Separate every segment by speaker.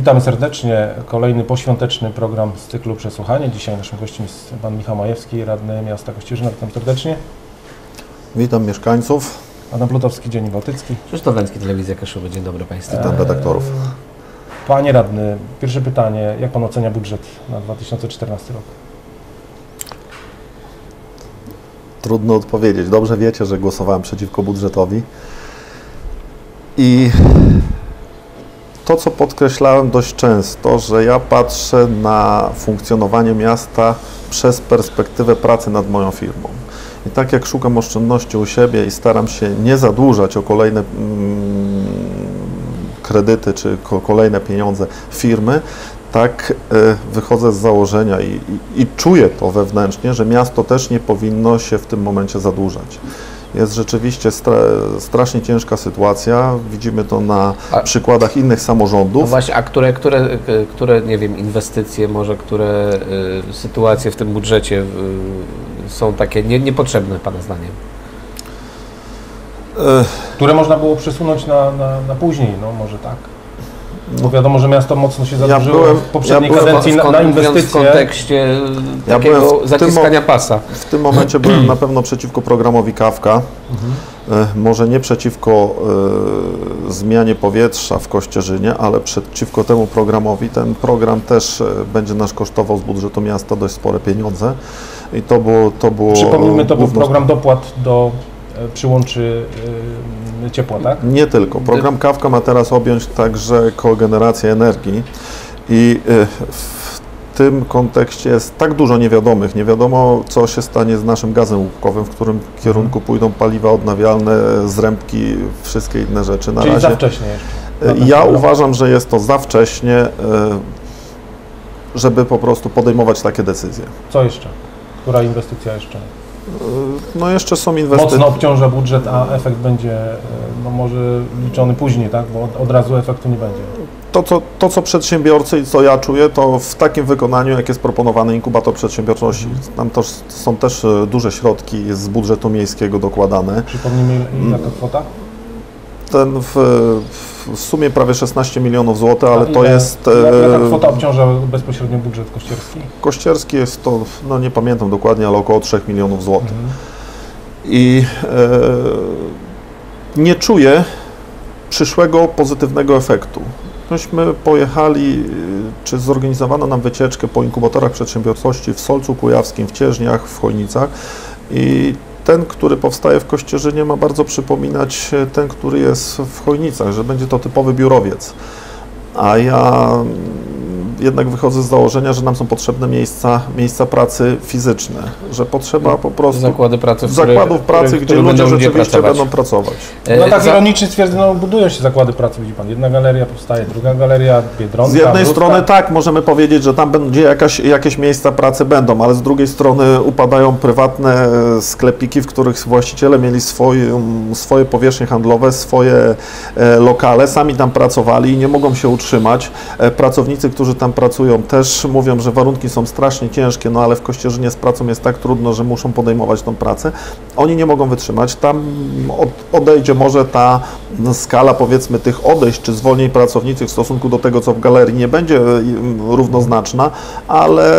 Speaker 1: Witamy serdecznie. Kolejny poświąteczny program z cyklu Przesłuchanie. Dzisiaj naszym gościem jest pan Michał Majewski, radny miasta Kościerzyna. Witam serdecznie.
Speaker 2: Witam mieszkańców.
Speaker 1: Adam Plutowski, Dziennik Bałtycki.
Speaker 3: Krzysztof Węcki, Telewizja Kaszuby. Dzień dobry Państwu.
Speaker 2: Witam redaktorów.
Speaker 1: Panie radny, pierwsze pytanie. Jak pan ocenia budżet na 2014 rok?
Speaker 2: Trudno odpowiedzieć. Dobrze wiecie, że głosowałem przeciwko budżetowi. I to, co podkreślałem dość często, że ja patrzę na funkcjonowanie miasta przez perspektywę pracy nad moją firmą. I tak jak szukam oszczędności u siebie i staram się nie zadłużać o kolejne kredyty czy kolejne pieniądze firmy, tak wychodzę z założenia i czuję to wewnętrznie, że miasto też nie powinno się w tym momencie zadłużać. Jest rzeczywiście strasznie ciężka sytuacja, widzimy to na przykładach innych samorządów.
Speaker 3: No właśnie, a które nie wiem, inwestycje, może które sytuacje w tym budżecie są takie niepotrzebne Pana zdaniem?
Speaker 1: Które można było przesunąć na później, no może tak. Bo wiadomo, że miasto mocno się zadłużyło w poprzedniej kadencji na inwestycje.
Speaker 3: W kontekście takiego zaciskania pasa.
Speaker 2: W tym momencie byłem na pewno przeciwko programowi Kawka. Może nie przeciwko zmianie powietrza w Kościerzynie, ale przeciwko temu programowi. Ten program też będzie nas kosztował z budżetu miasta dość spore pieniądze. I to było
Speaker 1: Przypomnijmy, to był program dopłat do przyłączy ciepła, tak?
Speaker 2: Nie tylko. Program Kawka ma teraz objąć także kogenerację energii i w tym kontekście jest tak dużo niewiadomych. Nie wiadomo, co się stanie z naszym gazem łupkowym, w którym kierunku pójdą paliwa odnawialne, zrębki, wszystkie inne rzeczy.
Speaker 1: Czyli razie, za wcześnie jeszcze?
Speaker 2: Ja uważam, że jest to za wcześnie, żeby po prostu podejmować takie decyzje.
Speaker 1: Co jeszcze? Która inwestycja jeszcze?
Speaker 2: No jeszcze są inwestycje.
Speaker 1: Mocno obciąża budżet, a efekt będzie no może liczony później, tak? Bo od razu efektu nie będzie.
Speaker 2: To, co przedsiębiorcy i co ja czuję, to w takim wykonaniu, jak jest proponowany inkubator przedsiębiorczości. Tam to są też duże środki z budżetu miejskiego dokładane.
Speaker 1: Przypomnijmy, jaka kwota?
Speaker 2: Ten w sumie prawie 16 milionów złotych, ale to jest...
Speaker 1: Jaka kwota obciąża bezpośrednio budżet kościerski?
Speaker 2: Kościerski jest to, no nie pamiętam dokładnie, ale około 3 milionów złotych. I nie czuję przyszłego pozytywnego efektu. Myśmy pojechali, czy zorganizowano nam wycieczkę po inkubatorach przedsiębiorczości w Solcu Kujawskim, w Cieżniach, w Chojnicach i ten, który powstaje w Kościerzynie, ma bardzo przypominać ten, który jest w Chojnicach, że będzie to typowy biurowiec. A ja jednak wychodzę z założenia, że nam są potrzebne miejsca pracy fizyczne, że potrzeba po prostu
Speaker 3: zakładów pracy,
Speaker 2: gdzie ludzie rzeczywiście będą pracować.
Speaker 1: No tak ironicznie stwierdzono, budują się zakłady pracy, widzi Pan. Jedna galeria powstaje, druga galeria, Biedronka,
Speaker 2: z jednej strony tak, możemy powiedzieć, że tam będzie jakieś miejsca pracy będą, ale z drugiej strony upadają prywatne sklepiki, w których właściciele mieli swoje powierzchnie handlowe, swoje lokale, sami tam pracowali i nie mogą się utrzymać. Pracownicy, którzy tam pracują, też mówią, że warunki są strasznie ciężkie, no ale w Kościerzynie z pracą jest tak trudno, że muszą podejmować tą pracę. Oni nie mogą wytrzymać. Tam odejdzie może ta skala, powiedzmy, tych odejść czy zwolnień pracowniczych w stosunku do tego, co w galerii, nie będzie równoznaczna, ale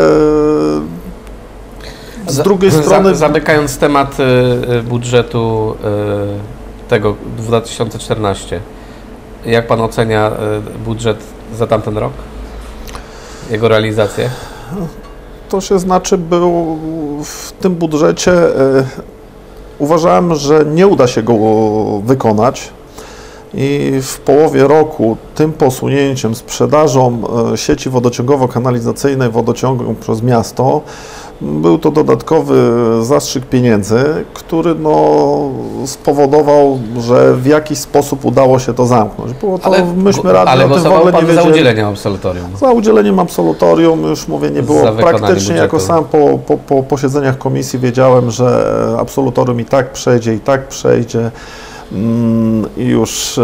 Speaker 2: z drugiej strony...
Speaker 3: Zamykając temat budżetu tego 2014, jak Pan ocenia budżet za tamten rok? Jego realizację?
Speaker 2: To się znaczy, był w tym budżecie, uważałem, że nie uda się go wykonać i w połowie roku tym posunięciem, sprzedażą sieci wodociągowo-kanalizacyjnej wodociągu przez miasto, był to dodatkowy zastrzyk pieniędzy, który spowodował, że w jakiś sposób udało się to zamknąć. Było to, myśmy radni o tym w ogóle nie wiedzieli.
Speaker 3: Za udzieleniem absolutorium.
Speaker 2: Za udzieleniem absolutorium, już mówię, nie było praktycznie, jako sam po posiedzeniach komisji wiedziałem, że absolutorium i tak przejdzie i już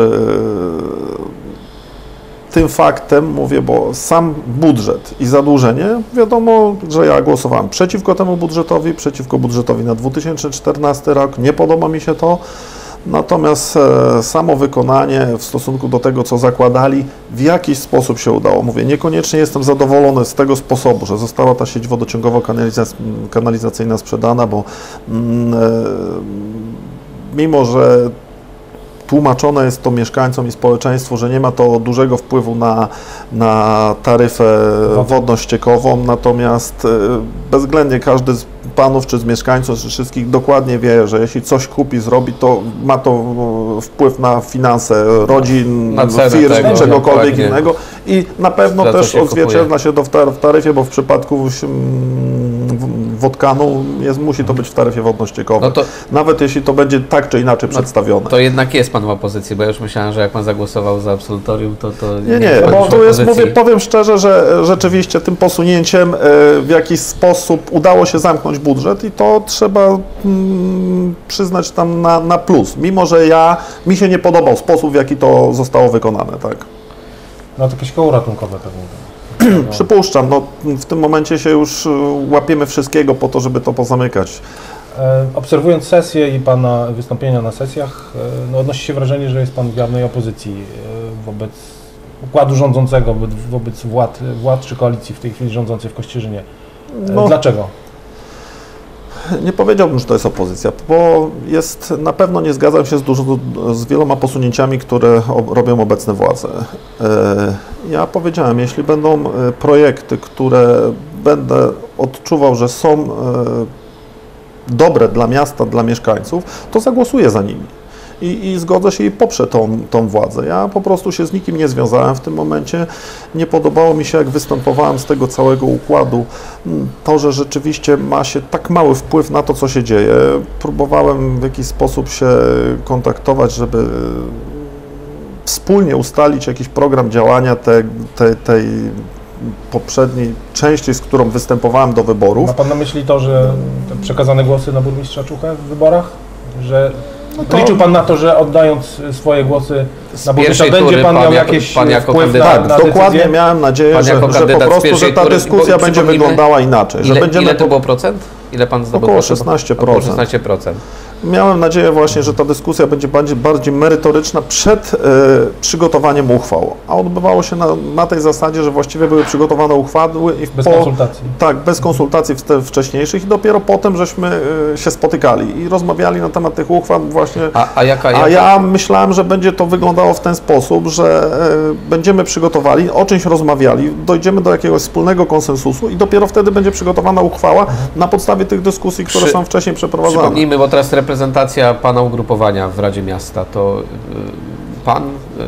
Speaker 2: tym faktem mówię, bo sam budżet i zadłużenie, wiadomo, że ja głosowałem przeciwko temu budżetowi, przeciwko budżetowi na 2014 rok, nie podoba mi się to, Natomiast samo wykonanie w stosunku do tego, co zakładali, w jakiś sposób się udało. Mówię, niekoniecznie jestem zadowolony z tego sposobu, że została ta sieć wodociągowo-kanalizacyjna sprzedana, bo mimo, że tłumaczone jest to mieszkańcom i społeczeństwu, że nie ma to dużego wpływu na taryfę wodno-ściekową, natomiast bezwzględnie każdy z panów, czy z mieszkańców, czy wszystkich dokładnie wie, że jeśli coś kupi, zrobi, to ma to wpływ na finanse rodzin, firm, czegokolwiek innego i na pewno też odzwierciedla się to w taryfie, bo w przypadku wodkanu musi to być w taryfie wodno-ściekowym. No to, nawet jeśli to będzie tak czy inaczej przedstawione.
Speaker 3: To jednak jest pan w opozycji, bo ja już myślałem, że jak pan zagłosował za absolutorium, to
Speaker 2: nie, bo tu jest, powiem szczerze, że rzeczywiście tym posunięciem w jakiś sposób udało się zamknąć budżet i to trzeba przyznać tam na plus, mimo że mi się nie podobał sposób, w jaki to zostało wykonane, tak.
Speaker 1: No to jakieś koło ratunkowe pewnie.
Speaker 2: Przypuszczam, no w tym momencie się już łapiemy wszystkiego po to, żeby to pozamykać.
Speaker 1: Obserwując sesję i Pana wystąpienia na sesjach, no odnosi się wrażenie, że jest Pan w jawnej opozycji wobec układu rządzącego, wobec władz czy koalicji w tej chwili rządzącej w Kościerzynie. No, dlaczego?
Speaker 2: Nie powiedziałbym, że to jest opozycja, bo na pewno nie zgadzam się z wieloma posunięciami, które robią obecne władze. Ja powiedziałem, jeśli będą projekty, które będę odczuwał, że są dobre dla miasta, dla mieszkańców, to zagłosuję za nimi. I zgodzę się i poprę tą władzę. Ja po prostu się z nikim nie związałem w tym momencie. Nie podobało mi się, jak występowałem z tego całego układu, to, że rzeczywiście ma się tak mały wpływ na to, co się dzieje. Próbowałem w jakiś sposób się kontaktować, żeby wspólnie ustalić jakiś program działania tej poprzedniej części, z którą występowałem do wyborów.
Speaker 1: Ma Pan na myśli to, że te przekazane głosy na burmistrza Czuchę w wyborach? Że liczył Pan na to, że oddając swoje głosy na burmistrza będzie Pan miał jakieś wpływ na decyzję?
Speaker 2: Dokładnie miałem nadzieję, że po prostu, że ta dyskusja będzie wyglądała inaczej.
Speaker 3: Ile to było procent? Ile Pan zdobył?
Speaker 2: Około 16%.
Speaker 3: Około 16%.
Speaker 2: Miałem nadzieję właśnie, że ta dyskusja będzie bardziej merytoryczna przed przygotowaniem uchwał, a odbywało się na tej zasadzie, że właściwie były przygotowane uchwały i
Speaker 1: bez konsultacji.
Speaker 2: Tak, bez konsultacji wcześniejszych i dopiero potem żeśmy się spotykali i rozmawiali na temat tych uchwał właśnie. A ja myślałem, że będzie to wyglądało w ten sposób, że będziemy przygotowali, o czymś rozmawiali, dojdziemy do jakiegoś wspólnego konsensusu i dopiero wtedy będzie przygotowana uchwała na podstawie tych dyskusji, które są wcześniej przeprowadzane.
Speaker 3: Przypomnijmy, bo teraz reprezentacja Pana ugrupowania w Radzie Miasta to Pan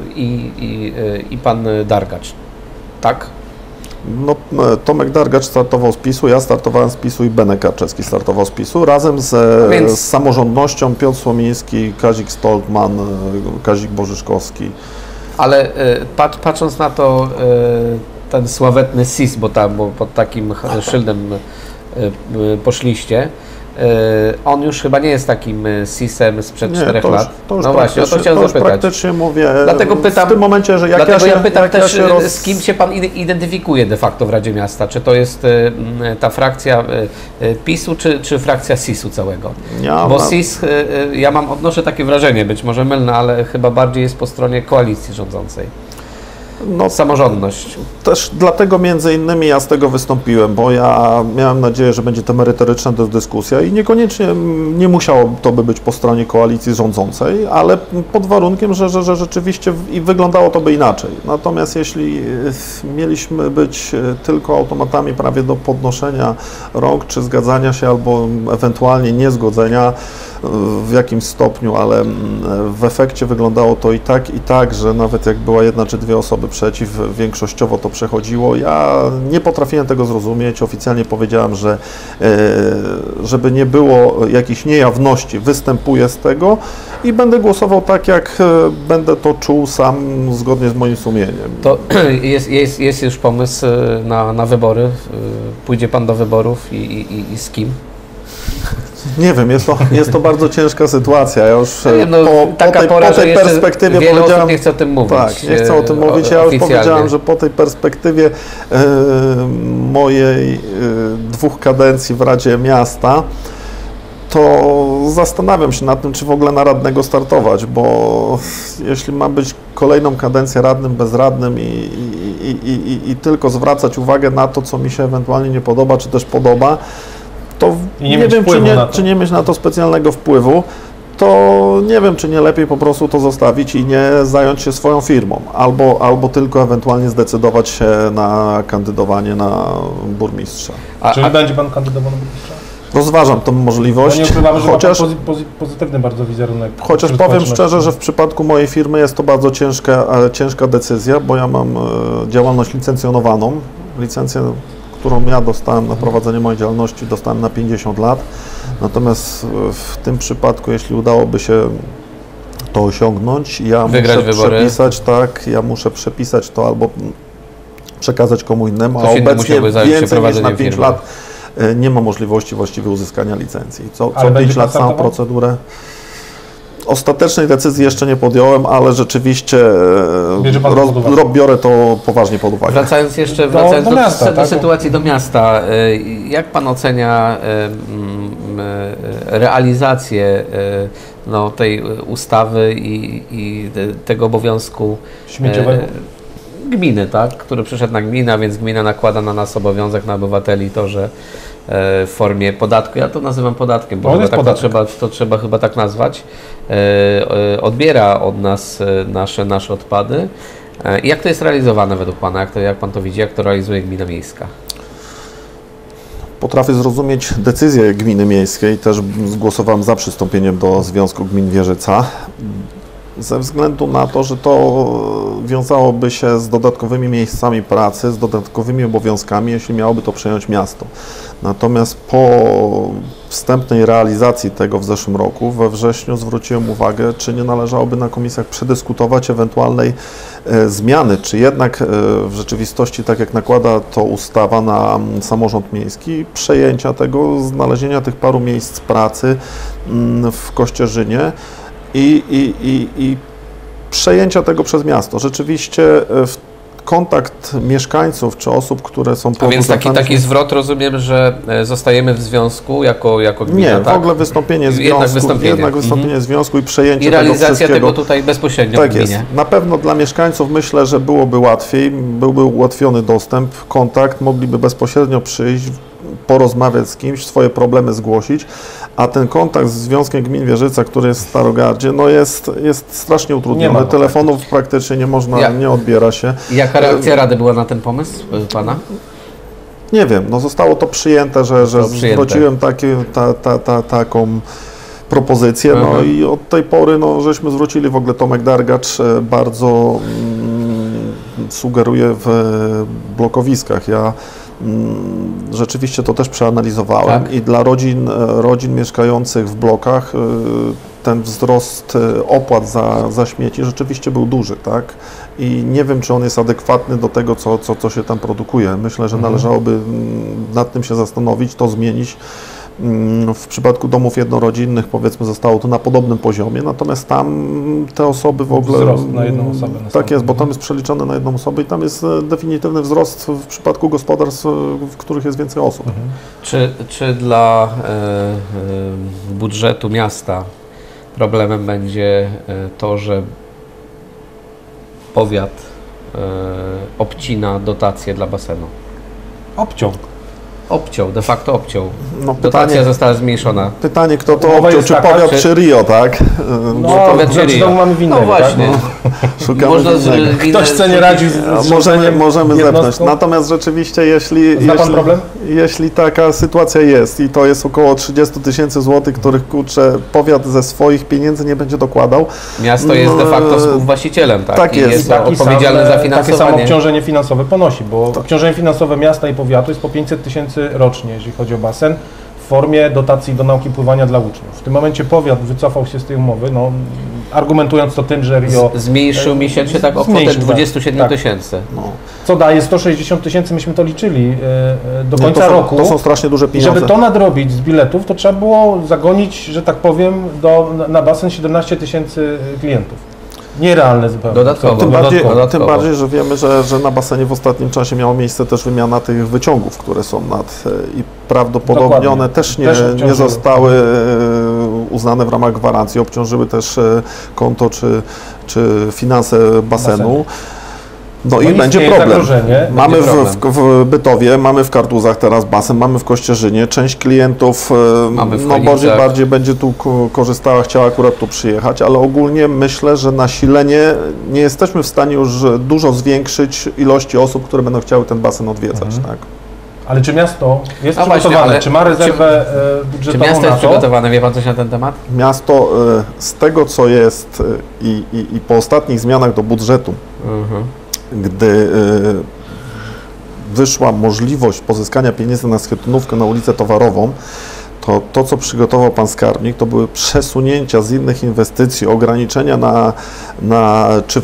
Speaker 3: i Pan Dargacz, tak?
Speaker 2: No, Tomek Dargacz startował z PiS-u, ja startowałem z PiS-u i Benek Karczewski startował z PiS-u, razem z samorządnością Piotr Słomiński, Kazik Stoltman, Kazik Bożyszkowski.
Speaker 3: Ale patrząc na to, ten sławetny SIS, bo pod takim szyldem poszliście, on już chyba nie jest takim SIS-em sprzed 4 lat.
Speaker 2: No właśnie, o to chciałem zapytać. Praktycznie mówię,
Speaker 3: dlatego pytam,
Speaker 2: w tym momencie, że ja
Speaker 3: pytam też, z kim się Pan identyfikuje de facto w Radzie Miasta? Czy to jest ta frakcja PiS-u, czy frakcja SIS-u całego? SIS, odnoszę takie wrażenie, być może mylne, ale chyba bardziej jest po stronie koalicji rządzącej. Samorządność.
Speaker 2: Też dlatego między innymi ja z tego wystąpiłem, bo ja miałem nadzieję, że będzie to merytoryczna dyskusja i niekoniecznie nie musiało to być po stronie koalicji rządzącej, ale pod warunkiem, że rzeczywiście wyglądało to by inaczej. Natomiast jeśli mieliśmy być tylko automatami prawie do podnoszenia rąk, czy zgadzania się, albo ewentualnie niezgodzenia w jakimś stopniu, ale w efekcie wyglądało to i tak, że nawet jak była 1 czy 2 osoby przeciw, większościowo to przechodziło. Ja nie potrafiłem tego zrozumieć. Oficjalnie powiedziałem, że żeby nie było jakiejś niejawności, występuję z tego i będę głosował tak, jak będę to czuł sam, zgodnie z moim sumieniem.
Speaker 3: To jest już pomysł na wybory? Pójdzie Pan do wyborów i z kim?
Speaker 2: Nie wiem, jest to bardzo ciężka sytuacja. Ja już po tej perspektywie
Speaker 3: wiele
Speaker 2: powiedziałem,
Speaker 3: osób nie chce o tym mówić.
Speaker 2: Tak, nie chcę o tym mówić. Ja już powiedziałem, że po tej perspektywie mojej 2 kadencji w Radzie Miasta to zastanawiam się nad tym, czy w ogóle na radnego startować, bo jeśli ma być kolejną kadencję radnym, bezradnym i tylko zwracać uwagę na to, co mi się ewentualnie nie podoba, czy też podoba, to nie wiem, czy nie mieć na to specjalnego wpływu, to nie wiem, czy nie lepiej po prostu to zostawić i nie zająć się swoją firmą, albo tylko ewentualnie zdecydować się na kandydowanie na burmistrza.
Speaker 1: Czyli będzie Pan kandydował na burmistrza?
Speaker 2: Rozważam tę możliwość,
Speaker 1: nie ukrywamy, że chociaż ma pozytywny bardzo wizerunek.
Speaker 2: Chociaż powiem szczerze, że w przypadku mojej firmy jest to bardzo ciężka decyzja, bo ja mam działalność licencjonowaną. Licencję, którą ja dostałem na prowadzenie mojej działalności, dostałem na 50 lat. Natomiast w tym przypadku, jeśli udałoby się to osiągnąć, ja muszę przepisać to albo przekazać komu innemu, a obecnie więcej niż na 5 lat nie ma możliwości właściwie uzyskania licencji. Co 5 lat samą procedurę. Ostatecznej decyzji jeszcze nie podjąłem, ale rzeczywiście biorę to poważnie pod uwagę.
Speaker 3: Wracając do sytuacji do miasta, jak Pan ocenia realizację tej ustawy i tego obowiązku
Speaker 1: śmieciowego
Speaker 3: gminy, tak, który przyszedł na gminę, a więc gmina nakłada na nas obowiązek, na obywateli to, że w formie podatku, ja to nazywam podatkiem, bo to trzeba chyba tak nazwać, odbiera od nas nasze odpady. Jak to jest realizowane według Pana? Jak Pan to widzi? Jak to realizuje gmina miejska?
Speaker 2: Potrafię zrozumieć decyzję gminy miejskiej, też zgłosowałem za przystąpieniem do Związku Gmin Wieżyca, ze względu na to, że to wiązałoby się z dodatkowymi miejscami pracy, z dodatkowymi obowiązkami, jeśli miałoby to przejąć miasto. Natomiast po wstępnej realizacji tego w zeszłym roku, we wrześniu, zwróciłem uwagę, czy nie należałoby na komisjach przedyskutować ewentualnej zmiany, czy jednak w rzeczywistości, tak jak nakłada to ustawa na samorząd miejski, przejęcia tego, znalezienia tych paru miejsc pracy w Kościerzynie, i przejęcia tego przez miasto. Rzeczywiście kontakt mieszkańców czy osób, które są...
Speaker 3: A więc taki zwrot, rozumiem, że zostajemy w związku jako gmina,
Speaker 2: nie, w ogóle wystąpienie związku, jednak wystąpienie związku i przejęcie
Speaker 3: tego wszystkiego. I realizacja tego
Speaker 2: tutaj
Speaker 3: bezpośrednio w gminie.
Speaker 2: Jest. Na pewno dla mieszkańców myślę, że byłoby łatwiej, byłby ułatwiony dostęp, kontakt, mogliby bezpośrednio przyjść, porozmawiać z kimś, swoje problemy zgłosić, a ten kontakt z Związkiem Gmin Wieżyca, który jest w Starogardzie, jest strasznie utrudniony. Telefonów praktycznie nie można, nie odbiera się.
Speaker 3: Jaka reakcja Rady była na ten pomysł Pana?
Speaker 2: Nie wiem, zostało to przyjęte, że zwróciłem taką propozycję, i od tej pory żeśmy zwrócili, w ogóle Tomek Dargacz bardzo sugeruje w blokowiskach. Ja rzeczywiście to też przeanalizowałem i dla rodzin mieszkających w blokach ten wzrost opłat za śmieci rzeczywiście był duży, tak? I nie wiem, czy on jest adekwatny do tego, co się tam produkuje. Myślę, że należałoby nad tym się zastanowić, to zmienić. W przypadku domów jednorodzinnych, powiedzmy, zostało to na podobnym poziomie, natomiast tam te osoby w ogóle...
Speaker 1: Wzrost na jedną osobę.
Speaker 2: Tak jest, bo tam jest przeliczone na jedną osobę i tam jest definitywny wzrost w przypadku gospodarstw, w których jest więcej osób.
Speaker 3: Czy dla budżetu miasta problemem będzie to, że powiat obcina dotacje dla basenu? Obciął, de facto obciął. Dotacja została zmniejszona.
Speaker 2: Pytanie, kto to obciął, czy powiat, czy Rio, tak?
Speaker 1: Powiat, czy Rio. Mamy winnego,
Speaker 3: właśnie.
Speaker 1: Tak? Ktoś chce nie radzić
Speaker 2: możemy zepnąć. Natomiast rzeczywiście, jeśli taka sytuacja jest i to jest około 30 000 złotych, których powiat ze swoich pieniędzy nie będzie dokładał.
Speaker 3: Miasto jest de facto współwłaścicielem, tak?
Speaker 2: Tak jest.
Speaker 3: Odpowiedzialny za finansowanie.
Speaker 1: Takie samo obciążenie finansowe ponosi, bo obciążenie finansowe miasta i powiatu jest po 500 000 rocznie, jeżeli chodzi o basen, w formie dotacji do nauki pływania dla uczniów. W tym momencie powiat wycofał się z tej umowy, argumentując to tym, że Rio...
Speaker 3: Zmniejszył miesięcznie o kwotę 27 000.
Speaker 1: Co daje 160 000, myśmy to liczyli do końca roku.
Speaker 2: To są strasznie duże pieniądze.
Speaker 1: Żeby to nadrobić z biletów, to trzeba było zagonić, że tak powiem, na basen 17 000 klientów. Nierealne zupełnie.
Speaker 3: Dodatkowo.
Speaker 2: Tym bardziej, że wiemy, że na basenie w ostatnim czasie miała miejsce też wymiana tych wyciągów, które są i prawdopodobnie
Speaker 1: Dokładnie.
Speaker 2: one też nie zostały uznane w ramach gwarancji, obciążyły też konto czy finanse basenu. No i będzie problem. Mamy w Bytowie, mamy w Kartuzach teraz basen, mamy w Kościerzynie. Część klientów bardziej będzie tu korzystała, chciała akurat tu przyjechać, ale ogólnie myślę, że nasilenie nie jesteśmy w stanie już dużo zwiększyć ilości osób, które będą chciały ten basen odwiedzać. Tak?
Speaker 1: Ale czy miasto jest przygotowane? Czy ma rezerwę budżetową?
Speaker 3: Czy miasto jest przygotowane? Wie Pan coś na ten temat?
Speaker 2: Miasto z tego, co jest i po ostatnich zmianach do budżetu, gdy wyszła możliwość pozyskania pieniędzy na schetynówkę na ulicę Towarową, to, co przygotował pan skarbnik, to były przesunięcia z innych inwestycji, ograniczenia czy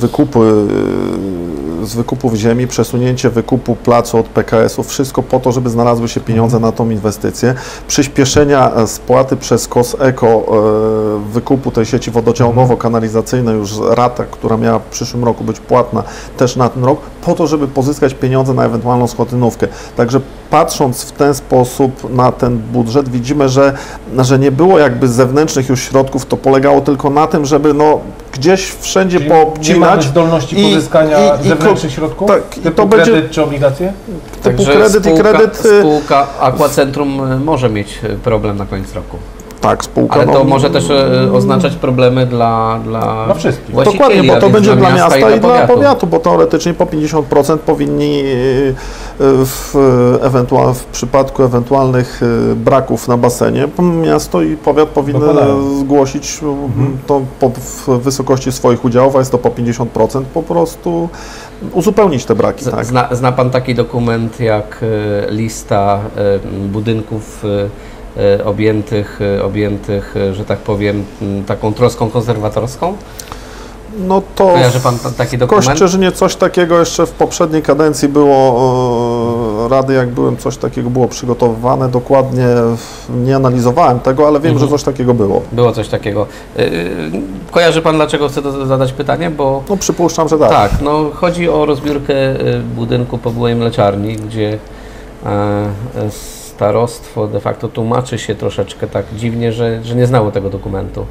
Speaker 2: z wykupów ziemi, przesunięcie wykupu placu od PKS-u, wszystko po to, żeby znalazły się pieniądze na tą inwestycję, przyspieszenia spłaty przez KOS-EKO wykupu tej sieci wodociągowo-kanalizacyjnej, już rata, która miała w przyszłym roku być płatna też na ten rok, po to, żeby pozyskać pieniądze na ewentualną schetynówkę. Także patrząc w ten sposób na ten budżet, widzimy, że nie było jakby zewnętrznych już środków, to polegało tylko na tym, żeby gdzieś wszędzie poobcinać.
Speaker 1: Nie mamy zdolności pozyskania zewnętrznych środków?
Speaker 2: Tak,
Speaker 1: typu kredyt czy obligacje?
Speaker 2: Typu kredyt.
Speaker 3: Spółka Aquacentrum może mieć problem na koniec roku.
Speaker 2: Tak, spółka.
Speaker 3: Ale to może też oznaczać problemy dla
Speaker 1: wszystkich.
Speaker 2: Dokładnie, bo to będzie dla miasta i dla powiatu, bo teoretycznie po 50% powinni w przypadku ewentualnych braków na basenie miasto i powiat powinny zgłosić to w wysokości swoich udziałów, a jest to po 50%, po prostu uzupełnić te braki. Tak?
Speaker 3: Zna Pan taki dokument jak lista budynków objętych, że tak powiem, taką troską konserwatorską?
Speaker 2: No to
Speaker 3: kojarzy Pan taki dokument?
Speaker 2: W Kościerzynie coś takiego jeszcze w poprzedniej kadencji było, rady jak byłem, coś takiego było przygotowywane, dokładnie nie analizowałem tego, ale wiem, że coś takiego było.
Speaker 3: Było coś takiego. Kojarzy Pan, dlaczego chcę zadać pytanie? Bo
Speaker 2: no przypuszczam, że tak.
Speaker 3: Tak, chodzi o rozbiórkę budynku po byłej mleczarni, gdzie starostwo de facto tłumaczy się troszeczkę tak dziwnie, że nie znało tego dokumentu.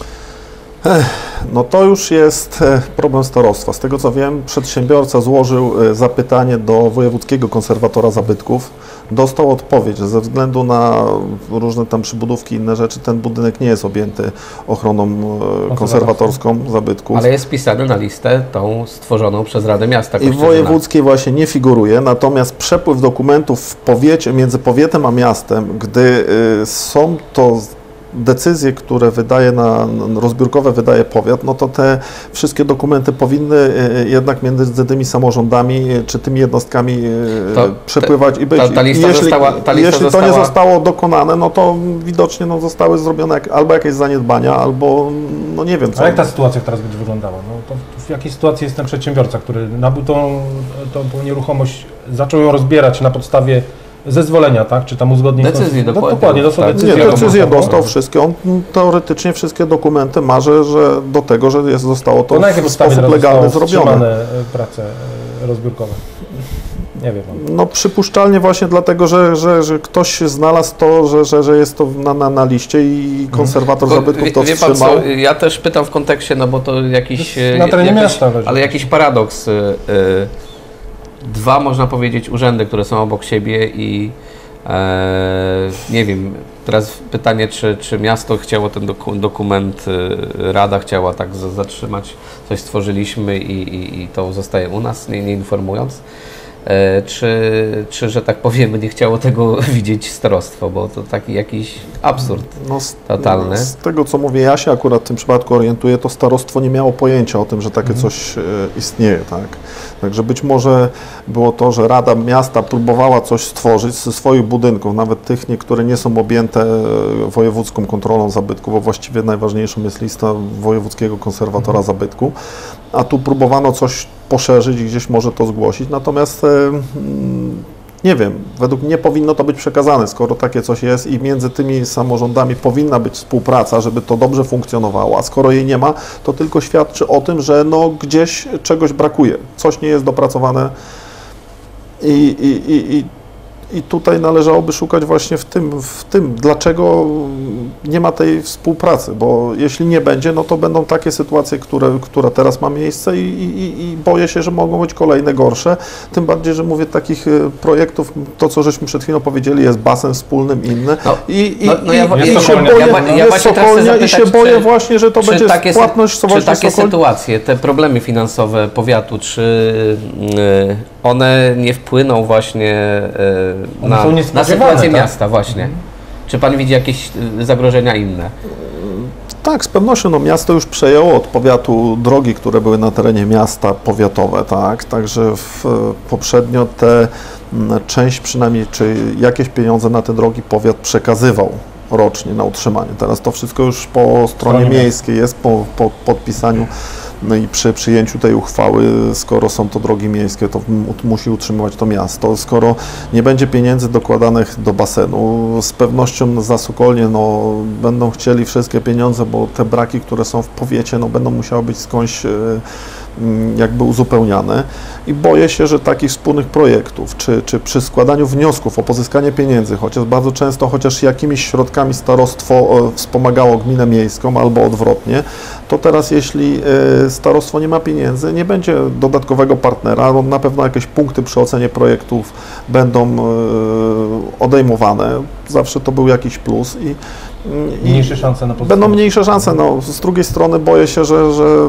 Speaker 2: No to już jest problem starostwa. Z tego co wiem, przedsiębiorca złożył zapytanie do wojewódzkiego konserwatora zabytków. Dostał odpowiedź, że ze względu na różne tam przybudówki i inne rzeczy ten budynek nie jest objęty ochroną konserwatorską zabytków.
Speaker 3: Ale jest wpisany na listę tą stworzoną przez Radę Miasta Kościerzyna.
Speaker 2: I wojewódzkiej właśnie nie figuruje, natomiast przepływ dokumentów w powiecie, między powietem a miastem, gdy są to decyzje, które rozbiórkowe wydaje powiat, no to te wszystkie dokumenty powinny jednak między tymi samorządami czy tymi jednostkami przepływać i być. Jeśli to nie zostało dokonane, no to widocznie zostały zrobione albo jakieś zaniedbania, albo no nie wiem co.
Speaker 1: A jak ta sytuacja teraz będzie wyglądała? No to w jakiej sytuacji jest ten przedsiębiorca, który nabył tą nieruchomość, zaczął ją rozbierać na podstawie zezwolenia, tak? Czy tam uzgodnień?
Speaker 3: Decyzji
Speaker 1: dokładnie.
Speaker 2: Decyzję dostał wszystkie. On teoretycznie wszystkie dokumenty ma, że do tego, że zostało to w sposób legalny zrobione.
Speaker 1: Prace rozbiórkowe. Nie wiem.
Speaker 2: No przypuszczalnie właśnie dlatego, że ktoś znalazł to, że jest to na liście i konserwator zabytków to wstrzymał.
Speaker 3: Pan co, ja też pytam w kontekście, no bo to jakiś...
Speaker 1: Na terenie miasta.
Speaker 3: Ale jakiś paradoks. Dwa, można powiedzieć, urzędy, które są obok siebie i nie wiem, teraz pytanie, czy miasto chciało ten dokument, Rada chciała tak zatrzymać, coś stworzyliśmy i to zostaje u nas, nie informując, czy, że tak powiemy, nie chciało tego widzieć starostwo, bo to taki jakiś absurd totalny.
Speaker 2: Z tego, co mówię, ja się akurat w tym przypadku orientuję, to starostwo nie miało pojęcia o tym, że takie coś istnieje, tak? Także być może było to, że Rada Miasta próbowała coś stworzyć ze swoich budynków, nawet tych, które nie są objęte wojewódzką kontrolą zabytku, bo właściwie najważniejszą jest lista wojewódzkiego konserwatora zabytku, a tu próbowano coś poszerzyć i gdzieś może to zgłosić, natomiast nie wiem, według mnie powinno to być przekazane, skoro takie coś jest i między tymi samorządami powinna być współpraca, żeby to dobrze funkcjonowało, a skoro jej nie ma, to tylko świadczy o tym, że no gdzieś czegoś brakuje, coś nie jest dopracowane i tutaj należałoby szukać właśnie w tym, dlaczego nie ma tej współpracy, bo jeśli nie będzie, no to będą takie sytuacje, które teraz ma miejsce i boję się, że mogą być kolejne gorsze, tym bardziej, że mówię takich projektów, to co żeśmy przed chwilą powiedzieli, jest basen wspólny, inny i się boję właśnie, że to będzie płatność
Speaker 3: Czy takie sytuacje, te problemy finansowe powiatu, czy one nie wpłyną właśnie na sytuację miasta właśnie? Czy Pan widzi jakieś zagrożenia inne?
Speaker 2: Tak, z pewnością. No, miasto już przejęło od powiatu drogi, które były na terenie miasta powiatowe, tak? Także poprzednio te część przynajmniej, czy jakieś pieniądze na te drogi powiat przekazywał rocznie na utrzymanie. Teraz to wszystko już po stronie miejskiej jest, po podpisaniu. No i przy przyjęciu tej uchwały, skoro są to drogi miejskie, to musi utrzymywać to miasto. Skoro nie będzie pieniędzy dokładanych do basenu, z pewnością za Sokolnie będą chcieli wszystkie pieniądze, bo te braki, które są w powiecie, będą musiały być skądś jakby uzupełniane i boję się, że takich wspólnych projektów, czy przy składaniu wniosków o pozyskanie pieniędzy, chociaż jakimiś środkami starostwo wspomagało gminę miejską albo odwrotnie, to teraz jeśli starostwo nie ma pieniędzy, nie będzie dodatkowego partnera, na pewno jakieś punkty przy ocenie projektów będą odejmowane, zawsze to był jakiś plus i
Speaker 1: mniejsze szanse na
Speaker 2: będą mniejsze szanse. Z drugiej strony boję się, że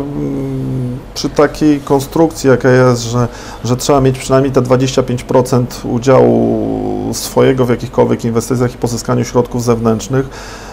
Speaker 2: przy takiej konstrukcji, jaka jest, że trzeba mieć przynajmniej te 25% udziału swojego w jakichkolwiek inwestycjach i pozyskaniu środków zewnętrznych,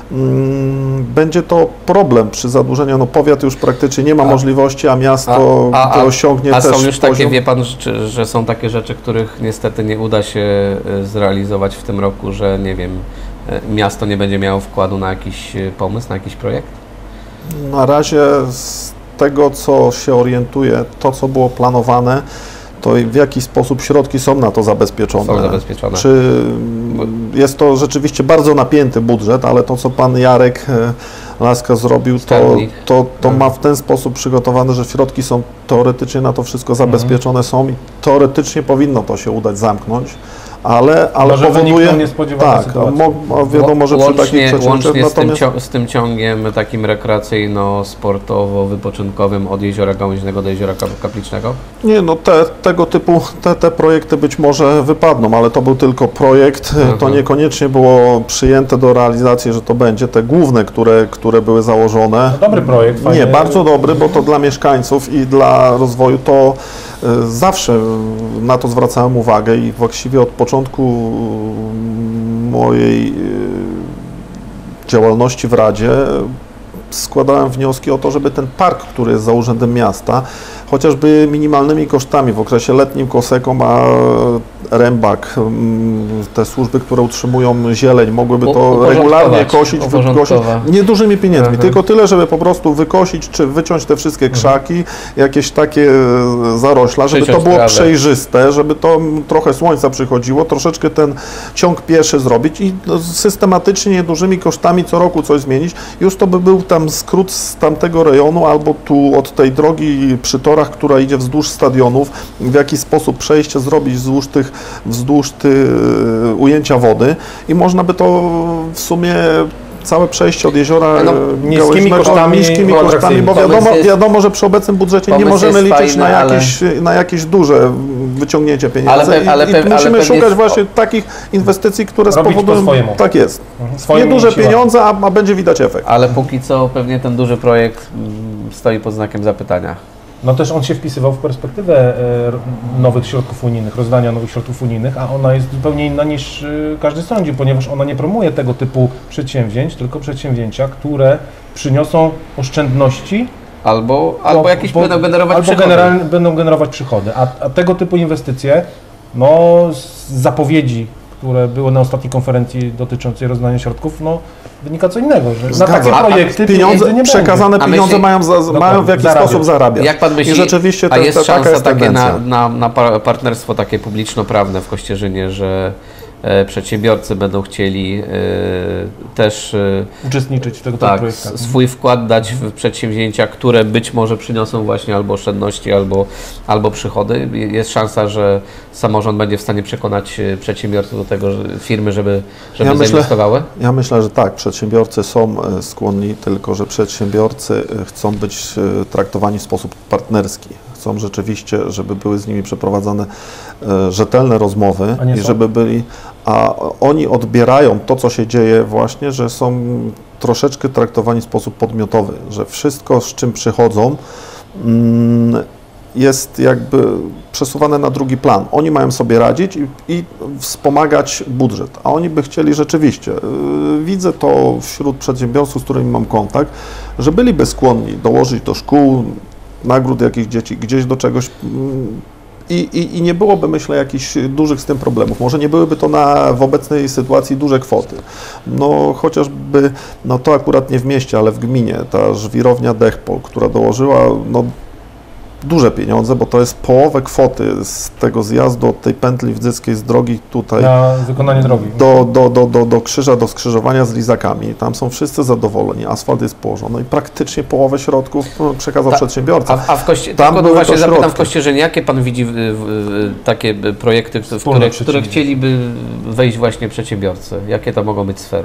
Speaker 2: będzie to problem przy zadłużeniu. No, powiat już praktycznie nie ma możliwości, a miasto to osiągnie też
Speaker 3: są już
Speaker 2: poziom.
Speaker 3: takie, wie Pan, że są takie rzeczy, których niestety nie uda się zrealizować w tym roku, że nie wiem, miasto nie będzie miało wkładu na jakiś pomysł, na jakiś projekt?
Speaker 2: Na razie z tego, co się orientuje, to co było planowane, to w jaki sposób środki są na to zabezpieczone.
Speaker 3: Są zabezpieczone.
Speaker 2: Czy jest to rzeczywiście bardzo napięty budżet, ale to, co pan Jarek Laska zrobił, to ma w ten sposób przygotowane, że środki są teoretycznie na to wszystko zabezpieczone są i teoretycznie powinno to się udać zamknąć. Ale powoduje, wiadomo, że przy takich
Speaker 3: łącznie z tym ciągiem takim rekreacyjno-sportowo-wypoczynkowym od Jeziora Gałęźnego do Jeziora Kaplicznego?
Speaker 2: Nie, tego typu te projekty być może wypadną, ale to był tylko projekt, to niekoniecznie było przyjęte do realizacji, że to będzie te główne, które były założone.
Speaker 1: No, dobry projekt, fajnie.
Speaker 2: Nie, bardzo dobry, bo to dla mieszkańców i dla rozwoju to zawsze na to zwracałem uwagę i właściwie od początku mojej działalności w Radzie składałem wnioski o to, żeby ten park, który jest za Urzędem Miasta, chociażby minimalnymi kosztami w okresie letnim Koseką, a Rębak, te służby, które utrzymują zieleń, mogłyby to regularnie kosić, niedużymi pieniędzmi, tylko tyle, żeby po prostu wykosić czy wyciąć te wszystkie krzaki, jakieś takie zarośla, żeby to było przejrzyste, żeby to trochę słońca przychodziło, troszeczkę ten ciąg pieszy zrobić i systematycznie niedużymi kosztami co roku coś zmienić. Już to by był tam skrót z tamtego rejonu albo tu od tej drogi przy torach, która idzie wzdłuż stadionów, w jaki sposób przejście zrobić wzdłuż ujęcia wody i można by to w sumie całe przejście od jeziora
Speaker 1: niskimi kosztami,
Speaker 2: bo wiadomo, że przy obecnym budżecie nie możemy liczyć na jakieś duże wyciągnięcie pieniędzy i musimy szukać właśnie takich inwestycji, które spowodują, tak jest, nieduże pieniądze, a będzie widać efekt.
Speaker 3: Ale póki co pewnie ten duży projekt stoi pod znakiem zapytania.
Speaker 1: No też on się wpisywał w perspektywę nowych środków unijnych, rozdania nowych środków unijnych, a ona jest zupełnie inna niż każdy sądził, ponieważ ona nie promuje tego typu przedsięwzięć, tylko przedsięwzięcia, które przyniosą oszczędności
Speaker 3: albo jakieś będą generować przychody.
Speaker 1: Generalnie będą generować przychody, a tego typu inwestycje, z zapowiedzi, które były na ostatniej konferencji dotyczącej rozdania środków, no wynika co innego, że na takie
Speaker 2: Zgadza.
Speaker 1: projekty
Speaker 2: pieniądze,
Speaker 1: nie
Speaker 2: przekazane
Speaker 1: będzie.
Speaker 2: pieniądze mają w jakiś sposób zarabiać.
Speaker 3: Jak pan myśli,
Speaker 2: I rzeczywiście
Speaker 3: a jest
Speaker 2: taka
Speaker 3: szansa
Speaker 2: jest
Speaker 3: takie
Speaker 2: tendencja.
Speaker 3: na partnerstwo takie publiczno-prawne w Kościerzynie, że przedsiębiorcy będą chcieli też
Speaker 1: uczestniczyć w tego
Speaker 3: tak,
Speaker 1: projektach.
Speaker 3: swój wkład dać w przedsięwzięcia, które być może przyniosą właśnie albo oszczędności, albo przychody. Jest szansa, że samorząd będzie w stanie przekonać przedsiębiorców do tego, że firmy, żeby zainwestowały?
Speaker 2: Ja myślę, że tak, przedsiębiorcy są skłonni, tylko że przedsiębiorcy chcą być traktowani w sposób partnerski. Chcą rzeczywiście, żeby były z nimi przeprowadzane rzetelne rozmowy i żeby byli, a oni odbierają to, co się dzieje właśnie, że są troszeczkę traktowani w sposób podmiotowy, że wszystko, z czym przychodzą, jest jakby przesuwane na drugi plan. Oni mają sobie radzić i wspomagać budżet, a oni by chcieli rzeczywiście, widzę to wśród przedsiębiorców, z którymi mam kontakt, że byliby skłonni dołożyć do szkół, nagród jakichś dzieci, gdzieś do czegoś i nie byłoby, myślę, jakichś dużych z tym problemów. Może nie byłyby to w obecnej sytuacji duże kwoty. No chociażby, no to akurat nie w mieście, ale w gminie, ta żwirownia Dechpol, która dołożyła no, duże pieniądze, bo to jest połowę kwoty z tego zjazdu od tej pętli wdzyckiej z drogi tutaj
Speaker 1: na wykonanie drogi.
Speaker 2: Do krzyża, do skrzyżowania z lizakami. Tam są wszyscy zadowoleni, asfalt jest położony i praktycznie połowę środków przekazał przedsiębiorca.
Speaker 3: A w tylko właśnie zapytam w Kościerzynie, jakie pan widzi takie projekty, w które chcieliby wejść właśnie przedsiębiorcy? Jakie to mogą być sfery?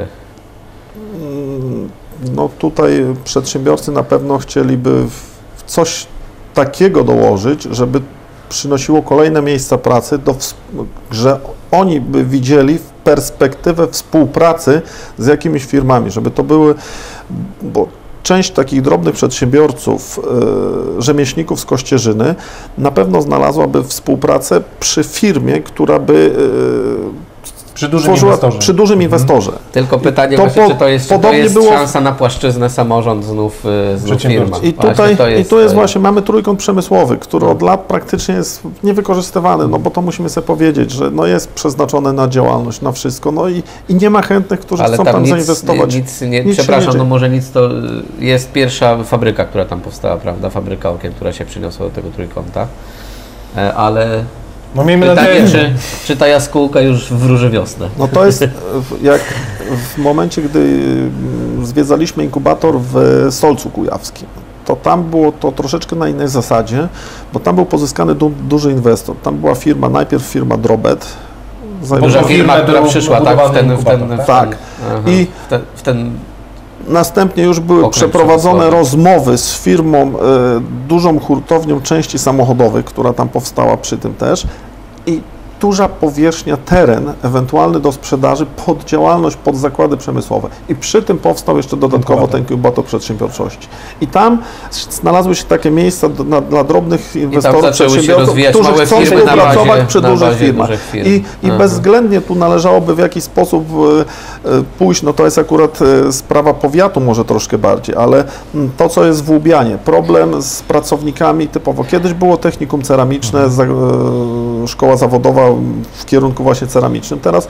Speaker 2: No tutaj przedsiębiorcy na pewno chcieliby coś takiego dołożyć, żeby przynosiło kolejne miejsca pracy, że oni by widzieli perspektywę współpracy z jakimiś firmami, żeby to były, bo część takich drobnych przedsiębiorców, rzemieślników z Kościerzyny na pewno znalazłaby współpracę przy firmie, która by przy dużym inwestorze.
Speaker 3: Tylko pytanie, czy to jest szansa na płaszczyznę samorząd znów firma.
Speaker 2: I tu jest właśnie, mamy trójkąt przemysłowy, który od lat praktycznie jest niewykorzystywany, no bo to musimy sobie powiedzieć, że no jest przeznaczone na działalność, na wszystko, no i nie ma chętnych, którzy chcą tam zainwestować.
Speaker 3: Przepraszam, no może nic, to jest pierwsza fabryka, która tam powstała, prawda, fabryka okien, która się przyniosła do tego trójkąta, ale...
Speaker 1: No miejmy
Speaker 3: pytanie, czy ta jaskółka już wróży wiosnę?
Speaker 2: No to jest jak w momencie, gdy zwiedzaliśmy inkubator w Solcu Kujawskim, to tam było to troszeczkę na innej zasadzie, bo tam był pozyskany duży inwestor. Tam była firma, najpierw firma Drobet.
Speaker 3: Duża firma, która przyszła
Speaker 2: tak. I
Speaker 3: w ten
Speaker 2: następnie już były przeprowadzone rozmowy z firmą, dużą hurtownią części samochodowych, która tam powstała przy tym też i duża powierzchnia, teren ewentualny do sprzedaży pod działalność, pod zakłady przemysłowe. I przy tym powstał jeszcze dodatkowo ten inkubator przedsiębiorczości. I tam znalazły się takie miejsca dla drobnych inwestorów, przedsiębiorców, którzy chcą współpracować przy dużych firmach. I bezwzględnie tu należałoby w jakiś sposób pójść, no to jest akurat sprawa powiatu może troszkę bardziej, ale to, co jest w Łubianie, problem z pracownikami typowo. Kiedyś było technikum ceramiczne, szkoła zawodowa w kierunku właśnie ceramicznym. Teraz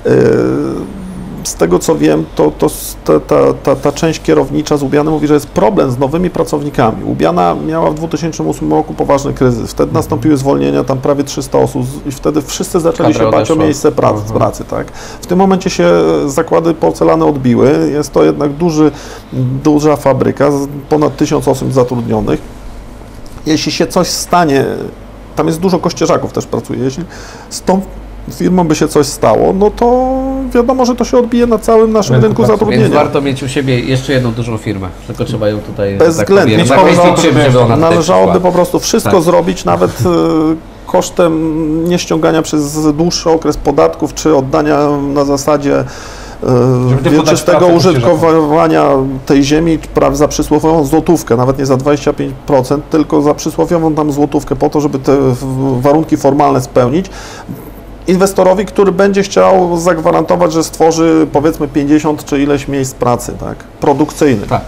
Speaker 2: z tego co wiem, ta część kierownicza z Łubiany mówi, że jest problem z nowymi pracownikami. Łubiana miała w 2008 roku poważny kryzys. Wtedy nastąpiły zwolnienia, tam prawie 300 osób i wtedy wszyscy zaczęli się bać o miejsce pracy. Tak? W tym momencie się zakłady porcelany odbiły. Jest to jednak duża fabryka, ponad 1000 osób zatrudnionych. Jeśli się coś stanie, tam jest dużo kościerzaków też pracuje. Jeśli z tą firmą by się coś stało, no to wiadomo, że to się odbije na całym naszym rynku zatrudnienia.
Speaker 3: Więc warto mieć u siebie jeszcze jedną dużą firmę, tylko trzeba ją tutaj
Speaker 2: bezwzględnie. Należałoby
Speaker 3: tak
Speaker 2: po prostu wszystko zrobić, nawet kosztem nieściągania przez dłuższy okres podatków, czy oddania na zasadzie wieczystego użytkowania tej ziemi za przysłowiową złotówkę, nawet nie za 25%, tylko za przysłowiową tam złotówkę po to, żeby te warunki formalne spełnić. Inwestorowi, który będzie chciał zagwarantować, że stworzy powiedzmy 50 czy ileś miejsc pracy, tak, produkcyjnych.
Speaker 1: Tak.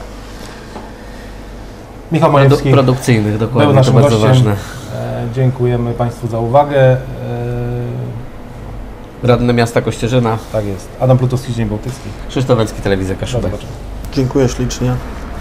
Speaker 1: Michał Majewski,
Speaker 3: produkcyjnych, dokładnie,
Speaker 1: był naszym
Speaker 3: to bardzo
Speaker 1: gościem.
Speaker 3: ważne.
Speaker 1: Dziękujemy Państwu za uwagę.
Speaker 3: Radny miasta Kościerzyna.
Speaker 1: Tak jest. Adam Plutowski, Dzień Bałtycki.
Speaker 3: Krzysztof Węcki, Telewizja Kaszubek.
Speaker 2: Dziękuję ślicznie.